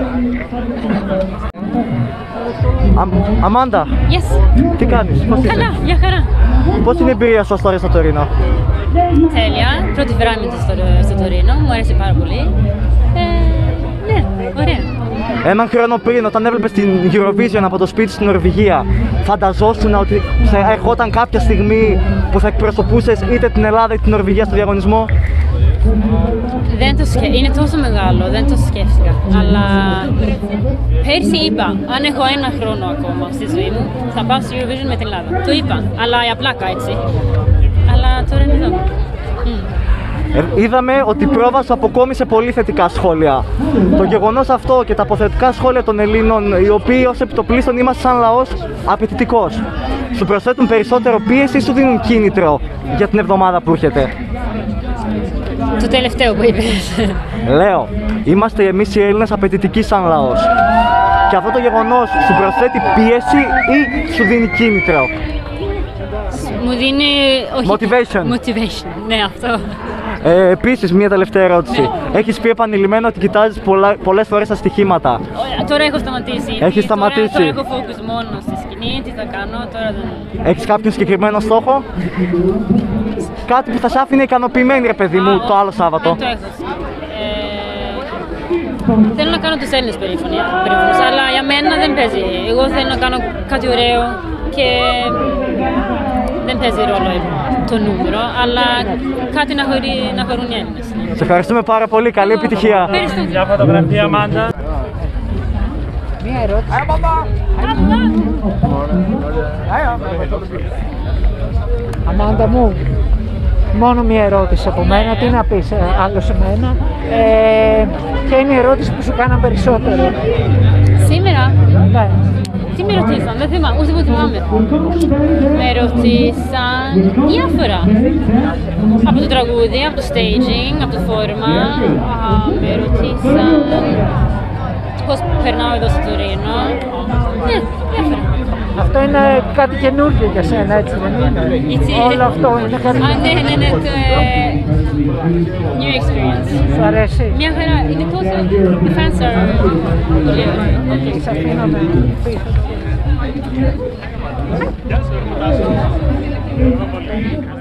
Αμάντα, Yes. τι κάνεις, πώς είσαι? Καλά, για χαρά. Πώς είναι η εμπειρία σου τώρα στο Τωρίνο? Τέλεια. Πρώτη φορά είμαι στο Τωρίνο. Μου άρεσε πάρα πολύ. Ναι, ωραία. Έναν χρόνο πριν, όταν έβλεπες την Eurovision από το σπίτι στην Νορβηγία, φανταζόσουν ότι θα ερχόταν κάποια στιγμή που θα εκπροσωπούσες είτε την Ελλάδα είτε την Νορβηγία στο διαγωνισμό? Δεν το σκέφτηκα. Είναι τόσο μεγάλο, δεν το σκέφτηκα. Αλλά πέρσι είπα, αν έχω ένα χρόνο ακόμα στη ζωή μου, θα πάω στο Eurovision με την Ελλάδα. Το είπα, αλλά για πλάκα έτσι. Αλλά τώρα είναι εδώ. Είδαμε ότι η πρόβα σου αποκόμισε πολύ θετικά σχόλια. Το γεγονός αυτό και τα αποθετικά σχόλια των Ελλήνων, οι οποίοι ως επιτοπλίστων είμαστε σαν λαός απαιτητικός, σου προσθέτουν περισσότερο πίεση ή σου δίνουν κίνητρο για την εβδομάδα που έρχεται? Το τελευταίο που είπες. Λέω, είμαστε εμείς οι Έλληνες απαιτητικοί σαν λαός. Και αυτό το γεγονός σου προσθέτει πίεση ή σου δίνει κίνητρο? Μου δίνει... Motivation. Ναι, αυτό. Επίσης, μία τελευταία ερώτηση. Έχεις πει επανειλημμένα ότι κοιτάζεις πολλές φορές τα στοιχήματα. Τώρα έχω σταματήσει. Έχεις σταματήσει. Τώρα έχω focus μόνο στη σκηνή, τι θα κάνω, τώρα δεν... Έχεις κάποιον συγκεκριμένο στόχο? Κάτι που θα σ' άφηνε ικανοποιημένη, ρε παιδί μου, το άλλο Σάββατο. Το έχω. Θέλω να κάνω τους Έλληνες περήφανους, αλλά για μένα δεν παίζει. Εγώ θέλω να κάνω κάτι ωραίο και δεν παίζει ρόλο το νούμερο, αλλά κάτι να χαρούν οι Έλληνες. Σε ευχαριστούμε πάρα πολύ, καλή επιτυχία. Ευχαριστώ. Μια φωτογραφία, Αμάντα. Μία ερώτηση. Αμάντα μου, μόνο μία ερώτηση από μένα. Τι να πεις άλλο σε μένα? Ποια είναι η ερώτηση που σου κάναν περισσότερο? Σήμερα, Ναι. τι με ρωτήσαν, δεν θυμάμαι, ούτε που θυμάμαι. Με ρωτήσαν διάφορα. Από το τραγούδι, από το staging, από το φόρμα. Με ρωτήσαν πώς περνάω εδώ στο Τωρίνο. Ναι, διάφορα. Αυτό είναι κάτι καινούργιο για σένα, έτσι δεν είναι? Όλο αυτό είναι κάτι καινούργιο. Ναι, το new experience. Σου αρέσει? Μια χαρά, είναι τόσο, οι fans are πολύ ωραίοι. Σ' αφήνω με πίσω.